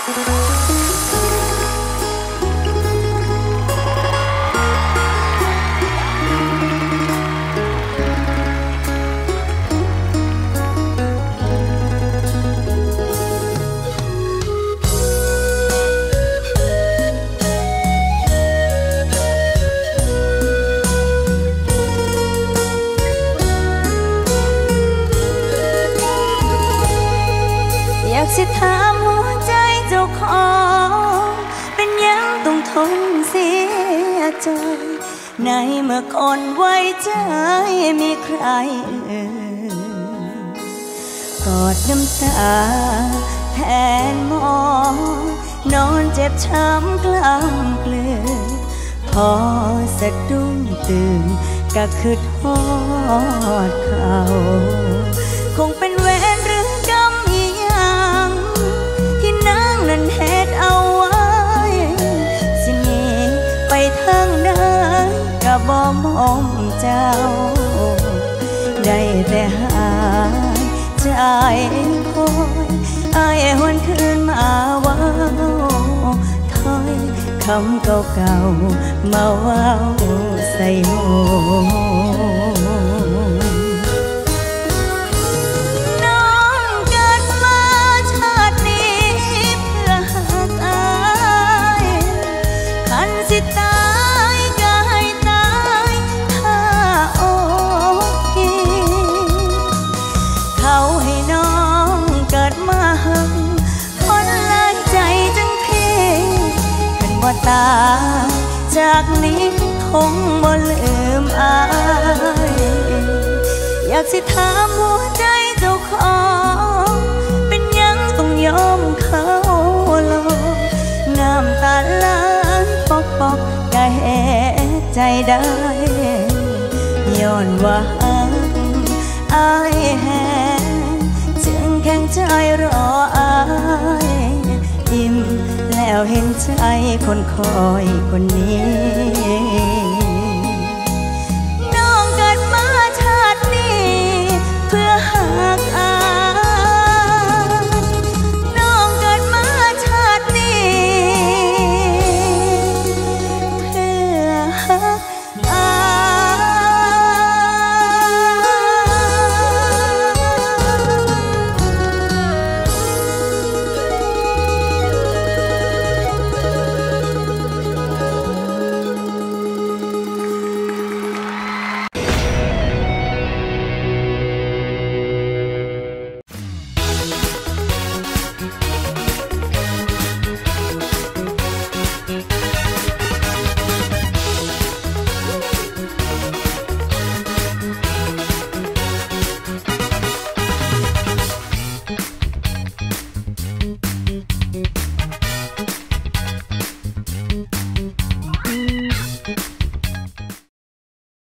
สิถามหัวใจเจ้าของเป็นยังต้องทนเสียใจในเมื่อคนไว้ใจมีใครกอดน้ำตาแทนมองนอนเจ็บช้ำกล้ำเกลือพอสะดุ้งตื่นก็คือทอดเขาคงเป็นเวรหรือกรรมที่นางนั้นเหตุเอาไว้สิหนีไปทางใดก็บ่มองเจ้าได้แต่หายใจคอยอายหวนคืนมาเว้าถ้อยคำเก่าๆมาเว้าใส่หูสิตายก็ให้ตายถ้าโอเคเขาให้น้องเกิดมาหักคนหลายใจจังพี่ขันบ่ตายจากนี้คงบ่ลืมอายอยากสิถามหัวใจเจ้าของเป็นยังต้องยอมเขาลงน้ำตาไหลปอกก็เหตุใจได้ย้อนว่าอายแหงจึงแข็งใจรออายอิ่มแล้วเห็นใจคนคอยคนนี้